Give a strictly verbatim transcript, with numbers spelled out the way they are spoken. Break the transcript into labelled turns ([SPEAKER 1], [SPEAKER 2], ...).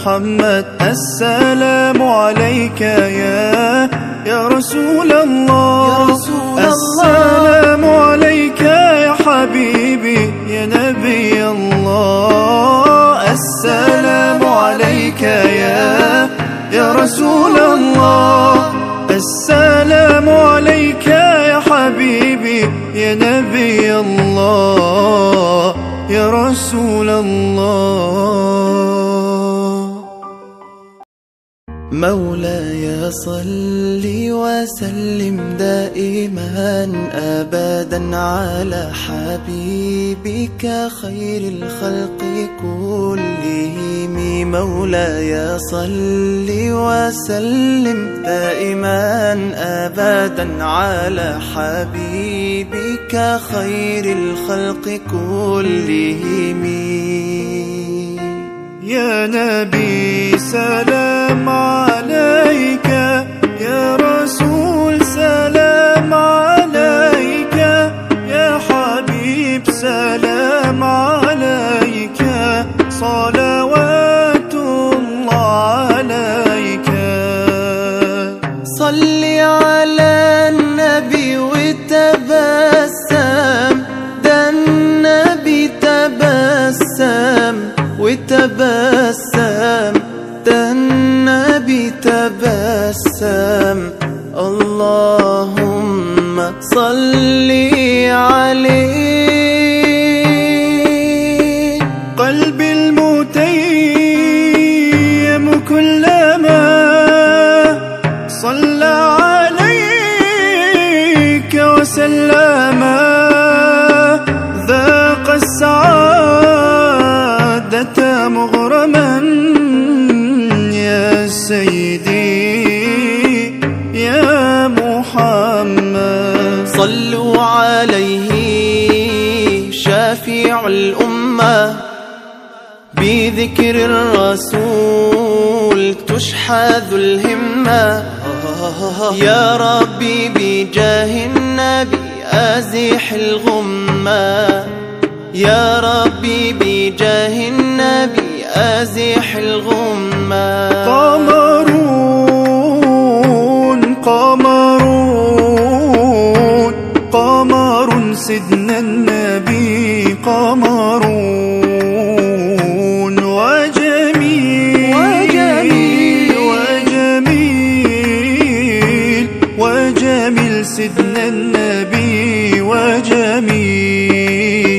[SPEAKER 1] محمد. السلام عليك يا يا رسول الله، السلام عليك يا حبيبي يا نبي الله. السلام عليك يا يا رسول الله، السلام عليك يا حبيبي يا نبي الله يا رسول الله. مولاي صل وسلم دائما أبدا على حبيبك خير الخلق كلهم. مولاي صل وسلم دائما أبدا على حبيبك خير الخلق كلهم. يا نبي سلام عليك، يا رسول سلام عليك، يا حبيب سلام عليك، صلوات الله عليك. صل على النبي وتبسم، ده النبي تبسم وتبسم، ده النبي تبسم. اللهم صل عليه. قلبي المتيم كلما صلى عليك وسلم، ذاق السعادة مغرما يا سيدي يا محمد. صلوا عليه شافع الأمة، بذكر الرسول تشحذ الهمة. يا ربي بجاه النبي أزح الغمة، يا ربي بجاه النبي أزح الغمة. قمرون قمرون قمر سيدنا النبي، قمرون وجميل وجميل وجميل وجميل سيدنا النبي وجميل.